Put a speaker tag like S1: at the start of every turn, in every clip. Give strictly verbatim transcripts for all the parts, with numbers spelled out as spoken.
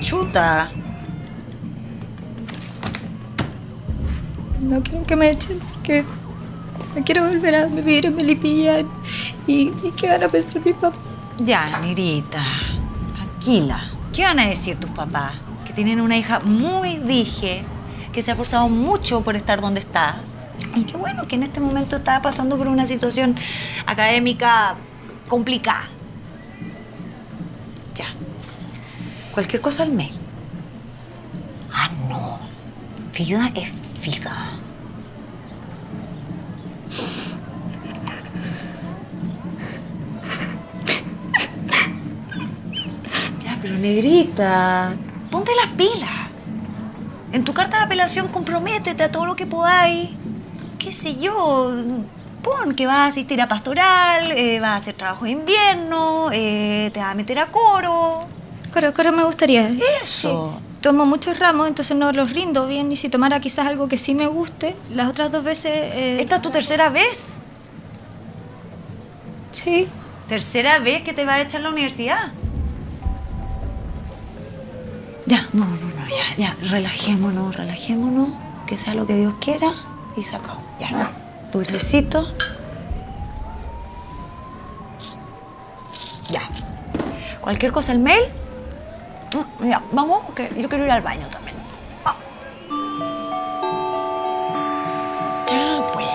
S1: Chuta.
S2: No quiero que me echen, que no quiero volver a vivir en Melipilla y, y qué van a pensar mis papás.
S1: Ya, negrita, tranquila. ¿Qué van a decir tus papás? Que tienen una hija muy dije, que se ha esforzado mucho por estar donde está. Y qué bueno que en este momento está pasando por una situación académica complicada. Ya. Cualquier cosa al mail. Ah, no. Vida es vida. Ya, pero negrita, ponte las pilas. En tu carta de apelación comprométete a todo lo que podáis. Qué sé yo, pon que vas a asistir a pastoral, eh, vas a hacer trabajo de invierno, eh, te vas a meter a coro.
S2: Coro, coro me gustaría.
S1: Eso.
S2: Sí. Tomo muchos ramos, entonces no los rindo bien. Y si tomara quizás algo que sí me guste, las otras dos veces... Eh...
S1: ¿Esta es tu tercera vez?
S2: Sí.
S1: ¿Tercera vez que te vas a echar a la universidad? Ya, no, no, no, ya, ya. Relajémonos, relajémonos. Que sea lo que Dios quiera y se acabó. Ya. Dulcecito. Ya. Cualquier cosa, el mail. Ya, vamos, que yo quiero ir al baño también. Ah. Ya, pues.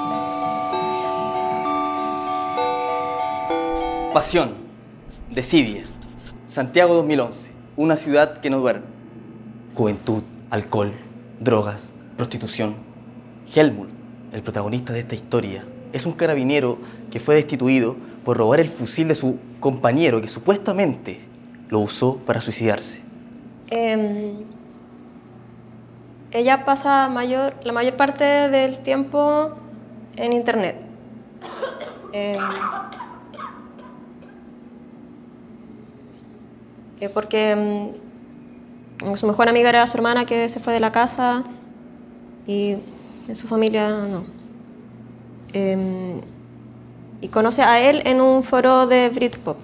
S3: Pasión, desidia, Santiago dos mil once, una ciudad que no duerme. Juventud, alcohol, drogas, prostitución. Helmut, el protagonista de esta historia, es un carabinero que fue destituido por robar el fusil de su compañero que supuestamente lo usó para suicidarse.
S4: Eh, ella pasa mayor, la mayor parte del tiempo en internet. Eh, eh, porque um, su mejor amiga era su hermana que se fue de la casa y en su familia no. Eh, y conoce a él en un foro de Britpop.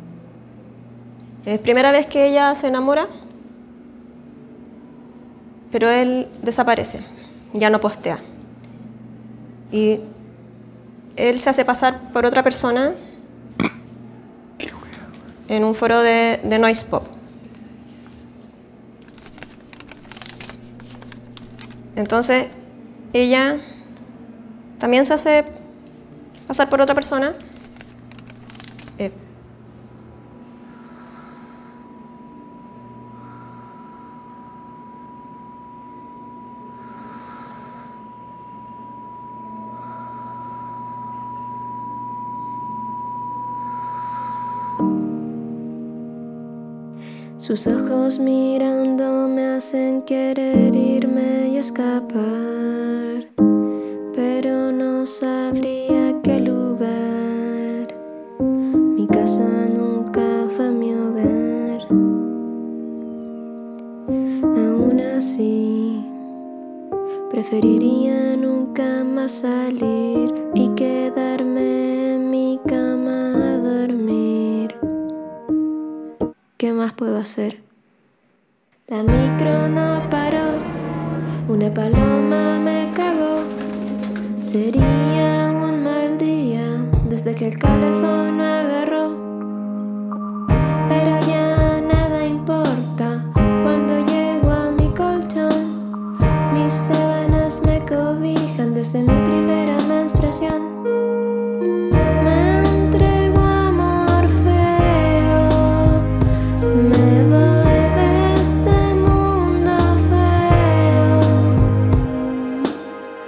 S4: Es primera vez que ella se enamora, pero él desaparece, ya no postea. Y él se hace pasar por otra persona en un foro de, de Noise Pop. Entonces, ella también se hace pasar por otra persona. Eh,
S5: Sus ojos mirando me hacen querer irme y escapar, pero no sabría qué lugar. Mi casa nunca fue mi hogar. Aún así, preferiría nunca más salir y quedarme en mi cama a dormir. ¿Qué más puedo hacer? La micro no paró, una paloma me cagó. Sería un mal día desde que el calefón me agarró. Pero ya nada importa cuando llego a mi colchón. Mis sábanas me cobijan desde mi primera menstruación.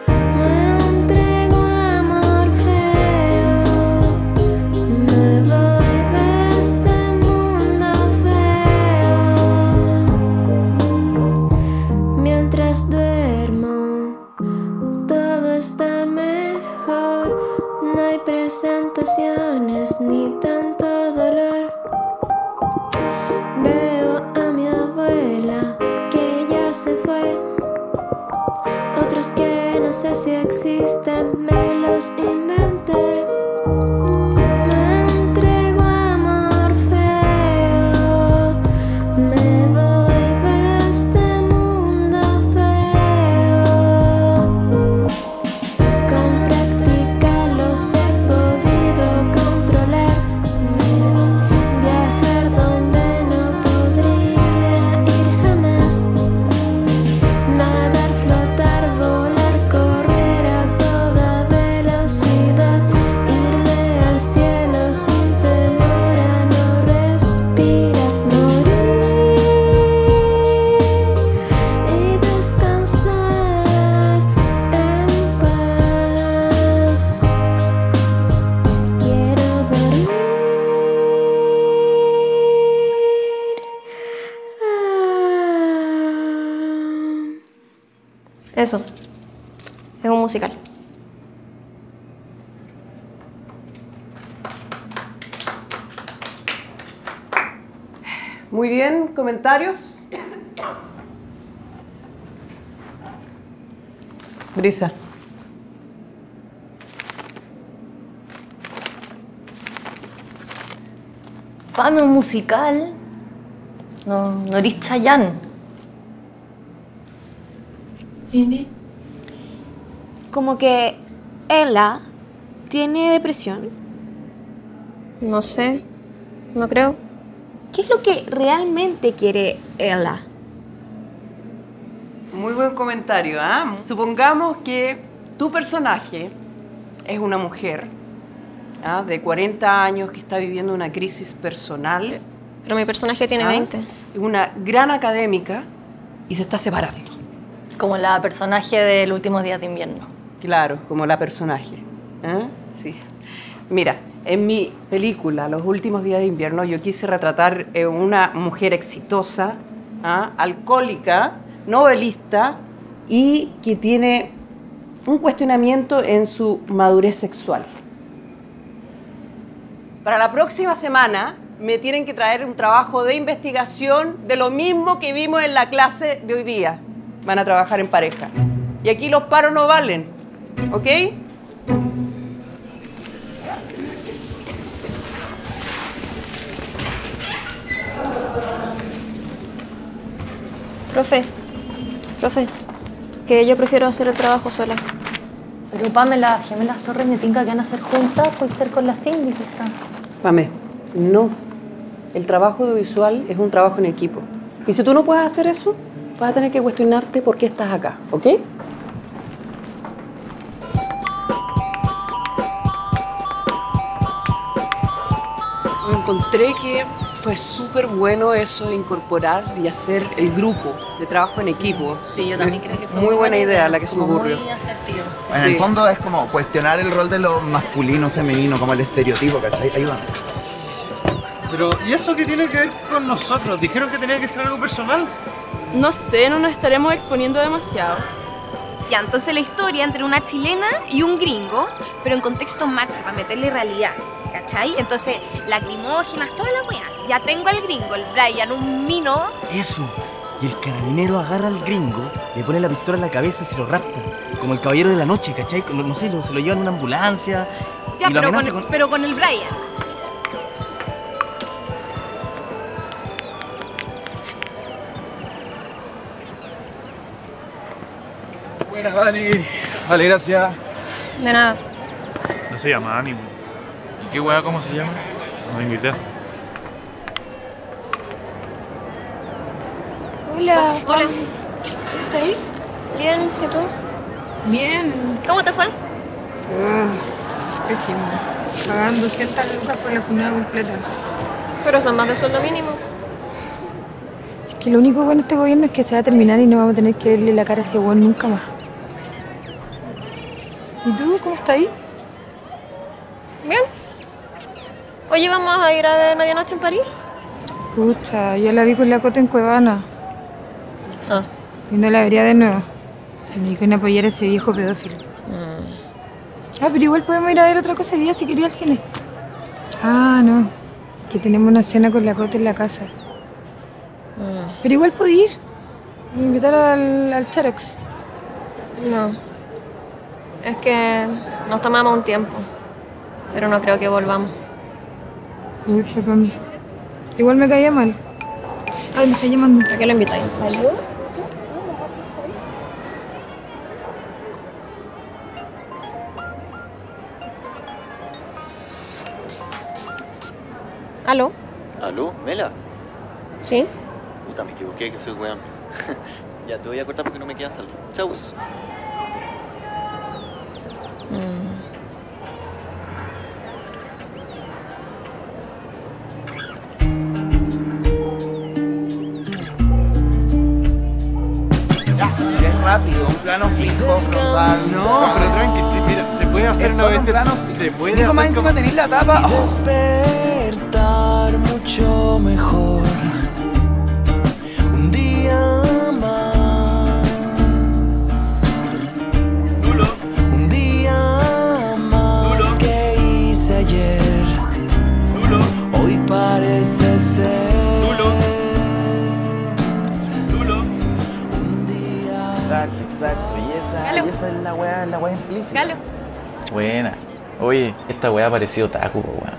S5: Never
S4: Eso. Es un musical.
S6: Muy bien, ¿comentarios? Brisa.
S7: Pame, un musical. No, no eres Chayanne.
S2: Cindy.
S8: Como que Ella tiene depresión.
S4: No sé. No creo.
S8: ¿Qué es lo que realmente quiere Ella?
S6: Muy buen comentario, ¿ah? Supongamos que tu personaje es una mujer, ¿ah?, de cuarenta años que está viviendo una crisis personal.
S4: Pero mi personaje tiene
S6: ¿ah?
S4: veinte.
S6: Es una gran académica y se está separando.
S7: Como la personaje del Últimos Días de Invierno.
S6: Claro, como la personaje. ¿Ah? Sí. Mira, en mi película, Los Últimos Días de Invierno, yo quise retratar eh, una mujer exitosa, ¿ah?, alcohólica, novelista y que tiene un cuestionamiento en su madurez sexual. Para la próxima semana me tienen que traer un trabajo de investigación de lo mismo que vimos en la clase de hoy día. Van a trabajar en pareja. Y aquí los paros no valen, ¿ok?
S4: Profe. Profe. Que yo prefiero hacer el trabajo sola.
S7: Pero Pame, las gemelas Torres me tinca que van a hacer juntas, puede ser con la Cindy, quizá.
S6: Pame, no. El trabajo audiovisual es un trabajo en equipo. Y si tú no puedes hacer eso, vas a tener que cuestionarte por qué estás acá, ¿ok? Encontré que fue súper bueno eso de incorporar y hacer el grupo de trabajo en equipo.
S7: Sí, yo también creo que fue
S6: muy, muy buena idea la que se me
S7: como
S6: ocurrió.
S7: Muy asertiva. Sí.
S9: En el fondo es como cuestionar el rol de lo masculino, femenino, como el estereotipo, ¿cachai? Ayúdame.
S10: Pero, ¿y eso qué tiene que ver con nosotros? ¿Dijeron que tenía que ser algo personal?
S11: No sé, no nos estaremos exponiendo demasiado.
S12: Ya, entonces la historia entre una chilena y un gringo, pero en contexto marcha, para meterle realidad, ¿cachai? Entonces, lacrimógenas, toda la weá. Ya tengo al gringo, el Brian, un mino.
S13: Eso. Y el carabinero agarra al gringo, le pone la pistola en la cabeza y se lo rapta. Como el caballero de la noche, ¿cachai? No, no sé, lo, se lo llevan en una ambulancia.
S12: Ya,
S13: y lo
S12: pero, con,
S13: amenaza con...
S12: pero con el Brian.
S10: Buenas, Dani. Vale, gracias.
S4: De nada.
S10: No se llama Ánimo. ¿Y qué hueá cómo se llama? No me invité.
S2: Hola.
S4: Hola.
S2: ¿Estás ahí?
S4: Bien, ¿y tú?
S2: Bien.
S4: ¿Cómo te fue?
S2: Uh, pésimo. Pagando doscientas lucas por la jornada completa.
S4: Pero son más del sueldo mínimo.
S2: Es que lo único con este gobierno es que se va a terminar y no vamos a tener que verle la cara a ese hueón nunca más. ¿Y tú cómo estás ahí?
S4: Bien. Oye, ¿vamos a ir a ver Medianoche en París?
S2: Pucha, yo la vi con la Cota en Cuevana.
S4: Ah.
S2: Y no la vería de nuevo. Tenía que apoyar a ese viejo pedófilo.
S4: Mm.
S2: Ah, pero igual podemos ir a ver otra cosa el día si quería al cine. Ah, no. Es que tenemos una cena con la Cota en la casa.
S4: Mm.
S2: Pero igual puedo ir. Y invitar al, al Charox.
S4: No. Es que nos tomamos un tiempo. Pero no creo que volvamos.
S2: Pucha, para mí. Igual me caía mal. Ay, me está llamando.
S4: ¿Para qué lo invitáis entonces? ¿Aló?
S14: ¿Aló? ¿Mela?
S4: ¿Sí?
S14: Puta, me equivoqué, que soy weón. Ya, te voy a cortar porque no me queda saldo. Chau.
S4: Mm.
S9: Bien rápido, un plano fijo, frontal.
S10: No, pero tranqui, sí, mira, se puede hacer una vez plano, se puede
S9: Nico,
S10: hacer
S9: más encima
S10: como...
S9: tenés la tapa. Oh.
S15: Despertar mucho mejor. Un día más.
S16: Exacto, y esa,
S8: Galo.
S16: y esa es la weá, la weá implícita.
S8: Galo.
S16: Buena. Oye, esta weá ha parecido taco, po, weón.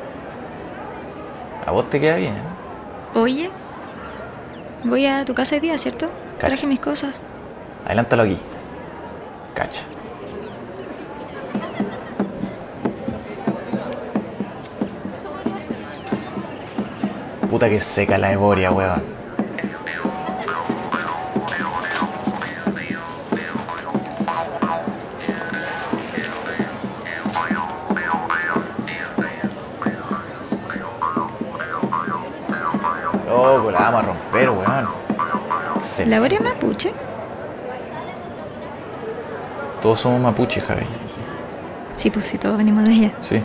S16: A vos te queda bien, ¿eh?
S17: Oye, voy a tu casa hoy día, ¿cierto?
S16: Cacha.
S17: Traje mis cosas.
S16: Adelántalo aquí. Cacha. Puta que seca la Eboria, weón. Loco, la vamos a romper, weón. Se-
S17: ¿La Boria mapuche?
S16: Todos somos mapuches, Javi.
S17: Sí, pues sí, todos venimos de ella.
S16: Sí.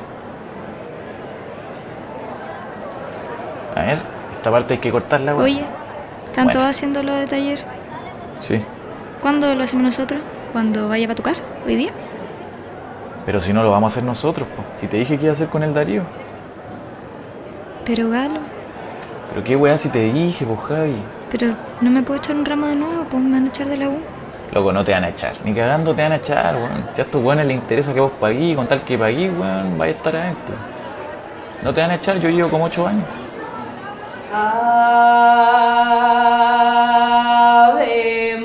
S16: A ver, esta parte hay que cortarla, weón.
S17: Oye, ¿están
S16: Bueno.
S17: todos haciendo lo de taller?
S16: Sí.
S17: ¿Cuándo lo hacemos nosotros? ¿Cuando vaya para tu casa? ¿Hoy día?
S16: Pero si no lo vamos a hacer nosotros, po. Si te dije que iba a hacer con el Darío.
S17: Pero Galo,
S16: Pero qué weá si te dije, pues Javi.
S17: pero no me puedo echar un ramo de nuevo, pues me van a echar de la U.
S16: Loco, no te van a echar. Ni cagando te van a echar, weón. Si a estos weones les interesa que vos paguís, con tal que paguís, weón, vais a estar adentro. No te van a echar, yo llevo como ocho años.
S6: Ave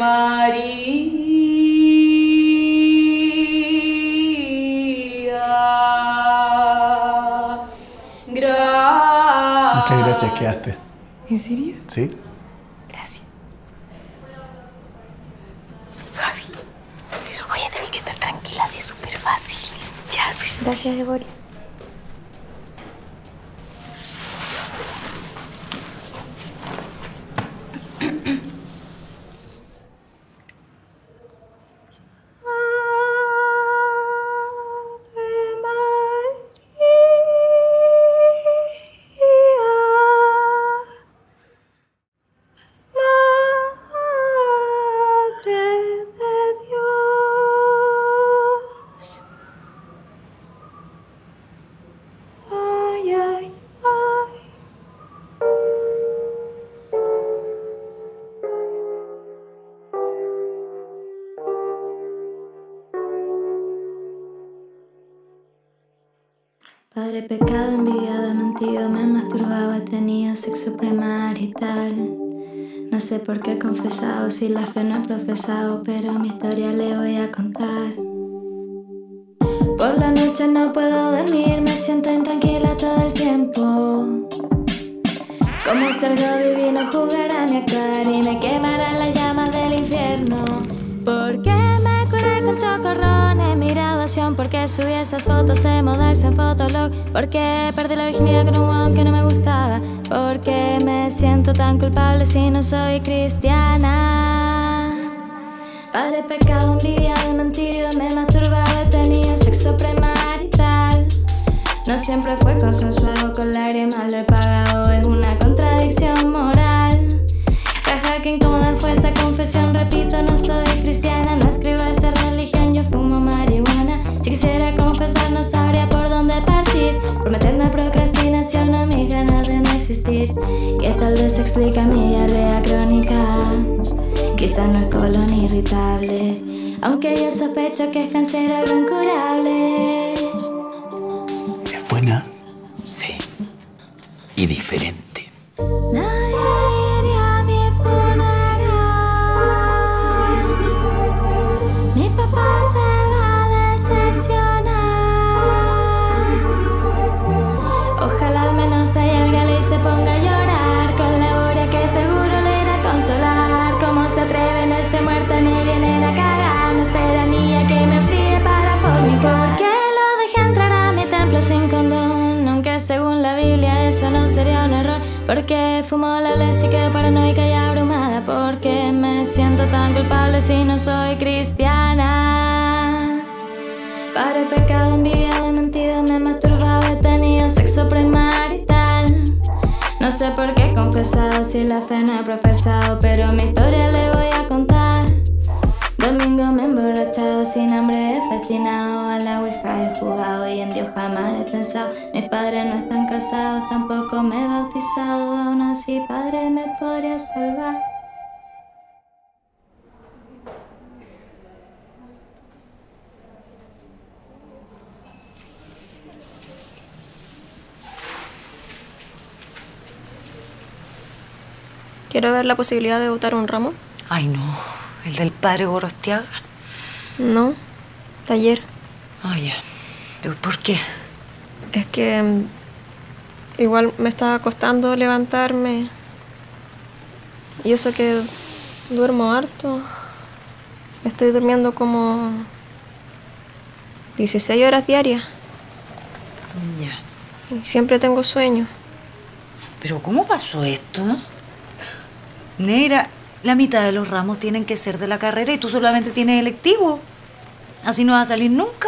S6: María. Gracias.
S10: Muchas gracias, quedaste.
S2: ¿En serio?
S10: ¿Sí?
S2: Gracias.
S1: Oye, tenés que estar tranquila, así es súper fácil. Ya, suerte.
S17: Gracias, Eboria.
S5: Padre pecado, enviado, mentido, me he masturbado, he tenido sexo premarital. No sé por qué he confesado, si la fe no he profesado, pero mi historia le voy a contar. Por la noche no puedo dormir, me siento intranquila todo el tiempo. Como si algo divino jugara a mi actuar y me quemarán las llamas del infierno. ¿Por qué me curé con chocorrones mi graduación? ¿Por qué subí esas fotos de modarse en Fotolog? ¿Por qué perdí la virginidad con un weón que no me gustaba? ¿Por qué me siento tan culpable si no soy cristiana? Padre pecado, envidiado, mentido, me he masturbado, he tenido sexo premarital. No siempre fue consensuado, con lágrimas lo he pagado, es una contradicción moral. Caja, que incómoda fue esa confesión, repito, no soy cristiana, no escribo esa religión, yo fumo marihuana. Si quisiera confesar no sabría por dónde partir, por meterme a procrastinación o mis ganas de no existir, que tal vez explica mi diarrea crónica. Quizás no es colon irritable, aunque yo sospecho que es cáncer algo incurable.
S13: ¿Es buena? Sí. Y diferente.
S5: Nadie iría a mi funeral. Mi papá se va a decepcionar. Ojalá al menos vaya el Galo y se ponga a llorar con la Boria, que seguro le irá a consolar. ¿Cómo se atreven a esta muerte? Me vienen a cagar. No espera ni a que me enfríe para fornicar. ¿Por qué lo dejé entrar a mi templo sin condón? Aunque según la Biblia eso no sería un error. Porque fumo la bless y quedo paranoica y abrumada. Porque me siento tan culpable si no soy cristiana. Padre pecado, envidiado, mentido, me he masturbado, he tenido sexo premarital. No sé por qué he confesado, si la fe no he profesado, pero mi historia le voy a contar. Domingo me he emborrachado, sin hambre he festinado, a la ouija he jugado y en Dios jamás he pensado. Mis padres no están casados, tampoco me he bautizado, aún así Padre me podría salvar.
S4: Quiero ver la posibilidad de botar un ramo.
S1: Ay, no. ¿El del padre Gorostiaga?
S4: No, taller.
S1: Ah, ya. ¿Pero por qué?
S4: Es que mm, igual me estaba costando levantarme. Y eso que duermo harto. Estoy durmiendo como dieciséis horas diarias.
S1: Ya.
S4: Y siempre tengo sueño.
S1: ¿Pero cómo pasó esto? Negra, la mitad de los ramos tienen que ser de la carrera y tú solamente tienes electivo. Así no vas a salir nunca.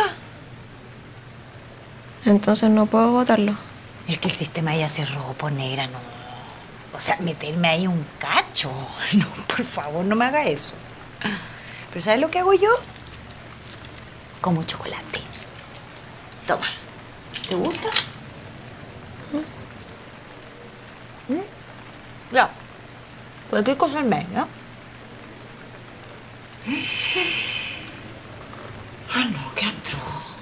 S4: Entonces no puedo botarlo.
S1: Es que el sistema ya cerró, por negra, no. O sea, meterme ahí un cacho. No, por favor, no me haga eso. Pero ¿sabes lo que hago yo? Como chocolate. Toma. ¿Te gusta? ¿Mm? Ya. Cualquier cosa al mes, ¿no? Ah, no, qué atroz.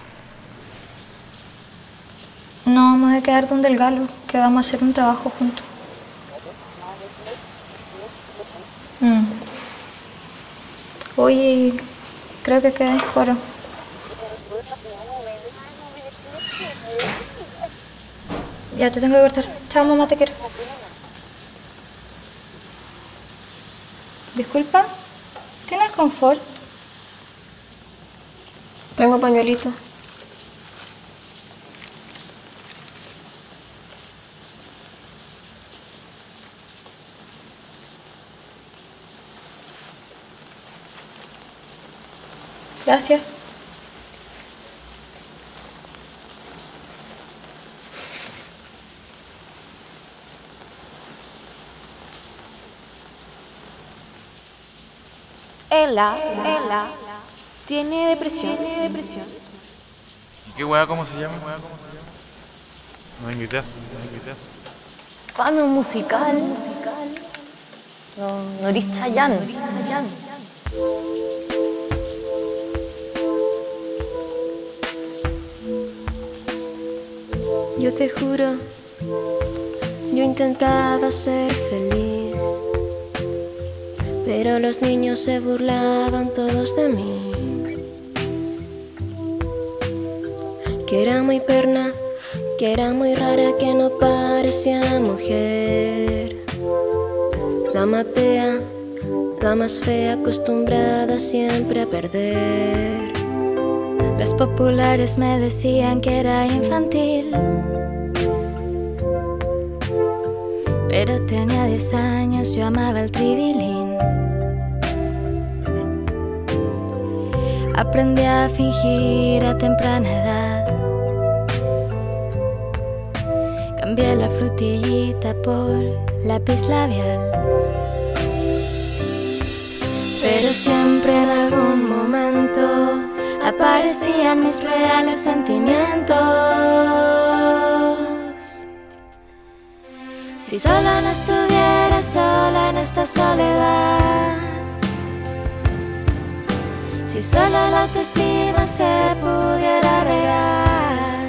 S17: No vamos a quedar donde el Galo, que vamos a hacer un trabajo juntos. Mm. Oye, creo que quedé en coro. Ya te tengo que cortar. Chao, mamá, te quiero. Disculpa, ¿tienes confort?
S4: Tengo pañuelito.
S17: Gracias.
S8: Ella, ella, tiene depresión. Tiene depresión.
S16: ¿Y qué weá, cómo se llama? No tengo idea, no tengo idea.
S7: Fame un musical. No, no eres Chayanne. No eres Chayanne.
S5: Yo te juro, yo intentaba ser feliz, pero los niños se burlaban todos de mí. Que era muy perna, que era muy rara, que no parecía mujer. La matea, la más fea, acostumbrada siempre a perder. Los populares me decían que era infantil, pero tenía diez años, yo amaba el tribilín. Aprendí a fingir a temprana edad, cambié la frutillita por lápiz labial. Pero siempre en algún momento aparecían mis reales sentimientos. Si solo no estuviera sola en esta soledad, si solo la autoestima se pudiera regar,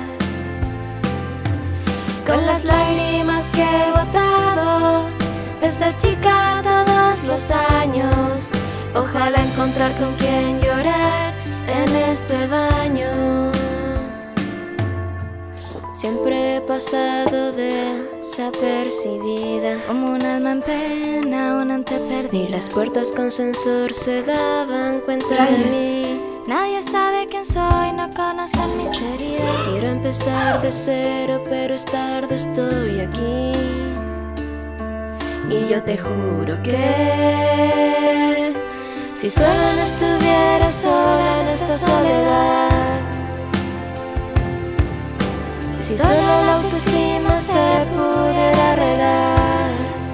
S5: con las lágrimas que he botado desde chica todos los años, ojalá encontrar con quien llorar en este baño. Siempre he pasado desapercibida, como un alma en pena, un ante perdida. Ni las puertas con sensor se daban cuenta de mí. Nadie sabe quién soy, no conocen mis heridas. Quiero empezar de cero, pero es tarde, estoy aquí. Y yo te juro que si solo no estuviera sola en esta soledad, si solo la autoestima se pudiera regar,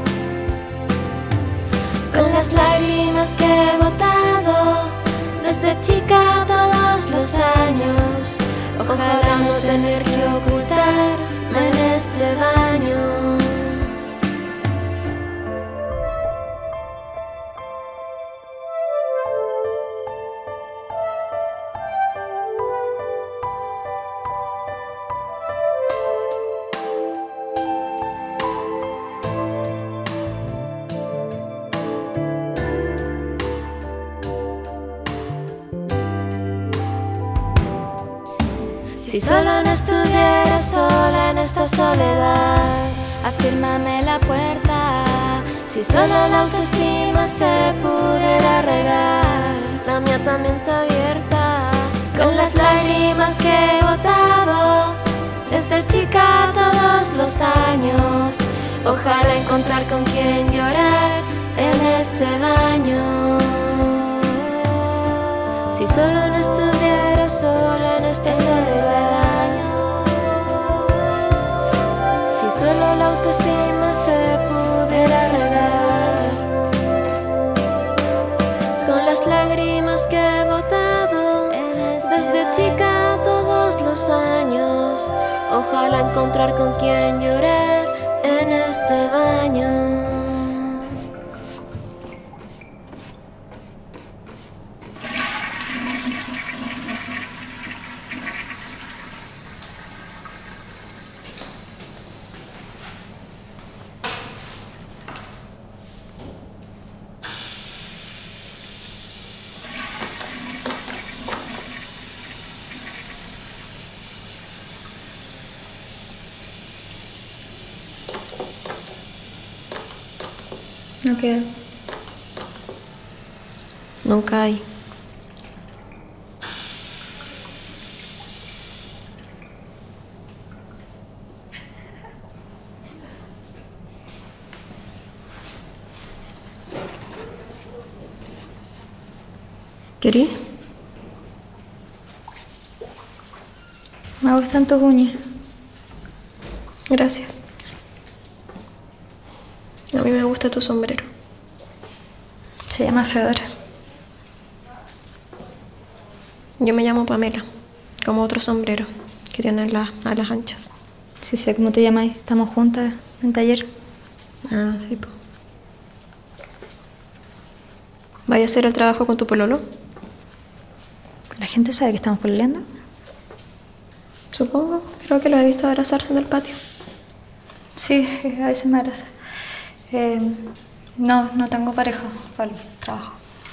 S5: con las lágrimas que he botado desde chica todos los años, ojalá no tener que ocultarme en este baño. Si solo no estuviera sola en esta soledad, afírmame la puerta. Si solo la autoestima se pudiera regar,
S4: la mía también está abierta.
S5: Con las lágrimas que he botado desde chica todos los años, ojalá encontrar con quien llorar en este baño.
S4: Si solo no estuviera sola en esta soledad, si solo la autoestima se pudiera arreglar,
S5: con las lágrimas que he botado desde chica todos los años, ojalá encontrar con quien llorar en este baño.
S17: No queda.
S4: Nunca hay. ¿Querí?
S17: Me gustan tus uñas.
S4: Gracias. A mí me gusta tu sombrero.
S17: Se llama Fedora.
S4: Yo me llamo Pamela, como otro sombrero que tiene las alas anchas.
S17: Sí, sé cómo te llamáis. Estamos juntas en taller.
S4: Ah, sí, pues. ¿Vaya a hacer el trabajo con tu pololo?
S17: ¿La gente sabe que estamos pololeando?
S4: Supongo. Creo que lo he visto abrazarse en el patio.
S17: Sí, sí, a veces me abraza. Eh, no, no tengo pareja para el trabajo.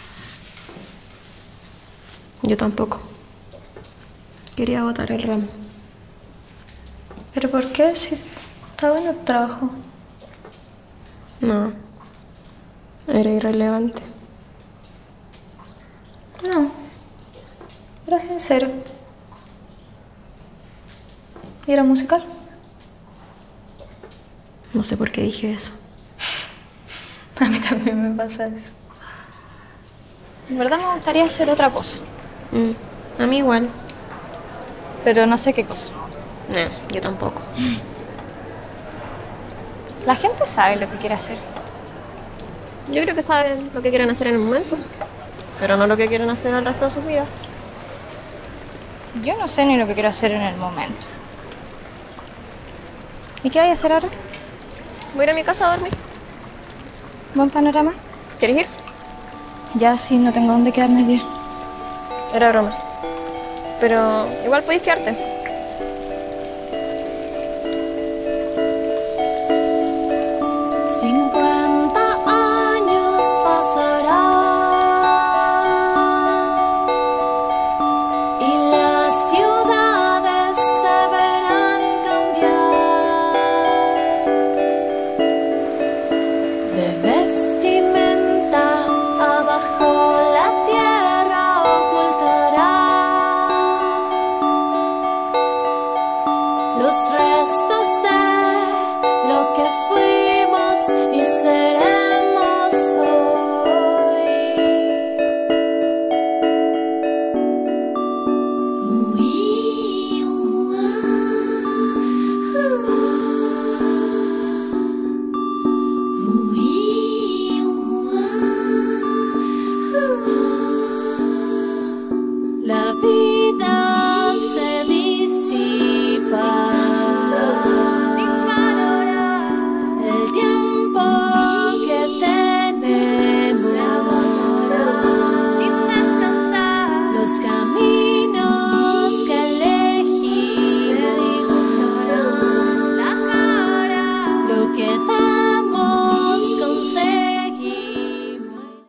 S4: Yo tampoco. Quería botar el ramo.
S17: ¿Pero por qué? Si está bueno el trabajo.
S4: No. Era irrelevante.
S17: No. Era sincero. ¿Y era musical?
S4: No sé por qué dije eso.
S17: A mí también me pasa eso.
S7: En verdad me gustaría hacer otra cosa.
S4: Mm, a mí igual.
S7: Pero no sé qué cosa.
S4: No, yo tampoco.
S7: La gente sabe lo que quiere hacer.
S4: Yo creo que saben lo que quieren hacer en el momento, pero no lo que quieren hacer el resto de sus vidas.
S7: Yo no sé ni lo que quiero hacer en el momento. ¿Y qué voy a hacer ahora?
S4: Voy a ir a mi casa a dormir.
S7: ¿Buen panorama?
S4: ¿Quieres ir?
S7: Ya, sí, no tengo dónde quedarme el día.
S4: Era broma. Pero igual podéis quedarte.